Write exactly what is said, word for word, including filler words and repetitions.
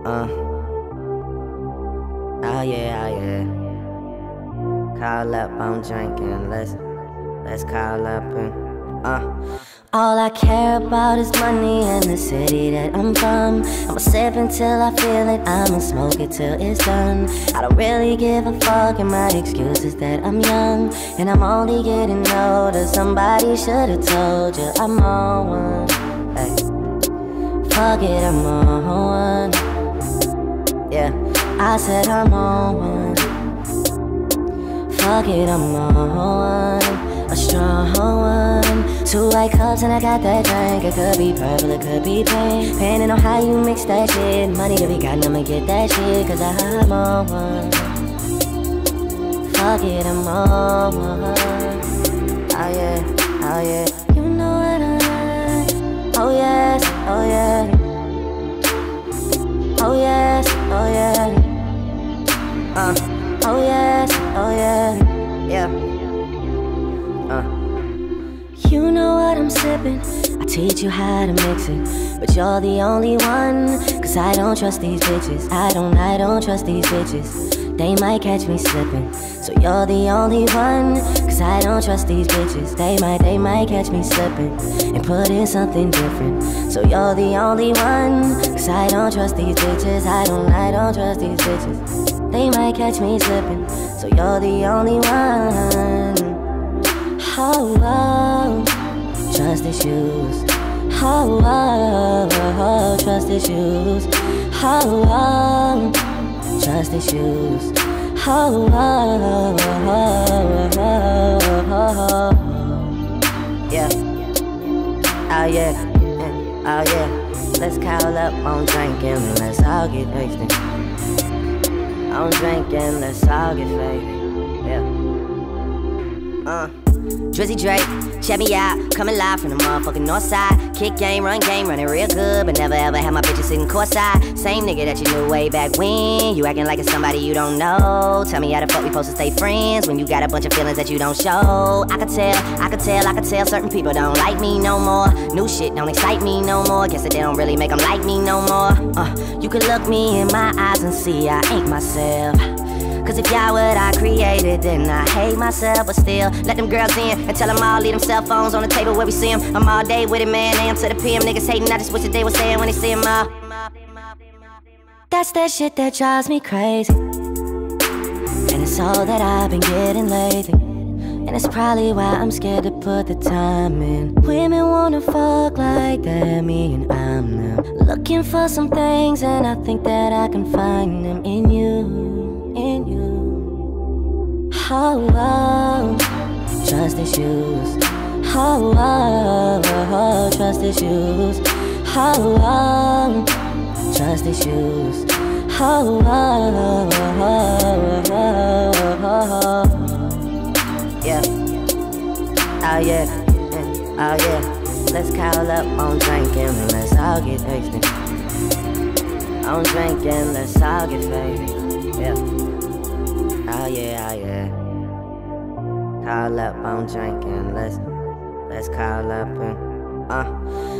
Uh, oh yeah, oh yeah. Call up, I'm drinking. Let's, let's call up and, uh. All I care about is money and the city that I'm from. I'ma sip until I feel it, I'ma smoke it till it's done. I don't really give a fuck, and my excuse is that I'm young and I'm only getting older. Somebody should've told you I'm on one. Hey, fuck it, I'm on one. Yeah, I said I'm on one. Fuck it, I'm on one. A strong one. Two white cups and I got that drink. It could be purple, it could be pink, depending on how you mix that shit. Money to be gotten, I'ma get that shit, cause I'm on one. Fuck it, I'm on one. Oh yeah, oh yeah. You know what I like. Oh yes, oh yeah. Oh yes, oh yeah. Uh, oh yes, oh yeah. Yeah. Uh. You know what I'm sipping, I teach you how to mix it, but you're the only one, cause I don't trust these bitches. I don't, I don't trust these bitches. They might catch me slipping, so you're the only one, cause I don't trust these bitches. They might, they might catch me slipping and put in something different. So you're the only one, cause I don't trust these bitches. I don't, I don't trust these bitches. They might catch me slipping, so you're the only one. Oh, oh, trust issues. Oh, oh, oh, trust issues. Oh, oh, trust issues. Oh, oh, oh, oh, oh, oh. Yeah. Oh yeah. Oh yeah. Let's call up on drinking. Let's all get wasted. On drinking. Let's all get faded. Yeah. Uh. Drizzy Drake, check me out, coming live from the motherfucking north side. Kick game, run game, running real good, but never ever had my bitches sitting courtside. Same nigga that you knew way back when. You acting like it's somebody you don't know. Tell me how the fuck we supposed to stay friends when you got a bunch of feelings that you don't show. I could tell, I could tell, I could tell certain people don't like me no more. New shit don't excite me no more. Guess that they don't really make them like me no more. Uh, you could look me in my eyes and see I ain't myself. Cause if y'all what I created, then I hate myself. But still, let them girls in and tell them all, leave them cell phones on the table where we see them. I'm all day with it, man, A M to the P M. Niggas hating, I just wish that they was saying when they see them all. That's that shit that drives me crazy, and it's all that I've been getting lately. And it's probably why I'm scared to put the time in. Women wanna fuck like that, me and I'm them. Looking for some things, and I think that I can find them in you. In you. Oh, oh, trust issues. Oh, oh, oh, trust issues. Oh, oh, trust issues. Oh, oh, oh, oh, oh, oh. Yeah. Oh yeah. Oh yeah. Let's call up on drinking and let's all get wasted. On drinking, let's all get faded. Yeah. Oh yeah, oh yeah. Call up on drinking, let's, let's call up and, uh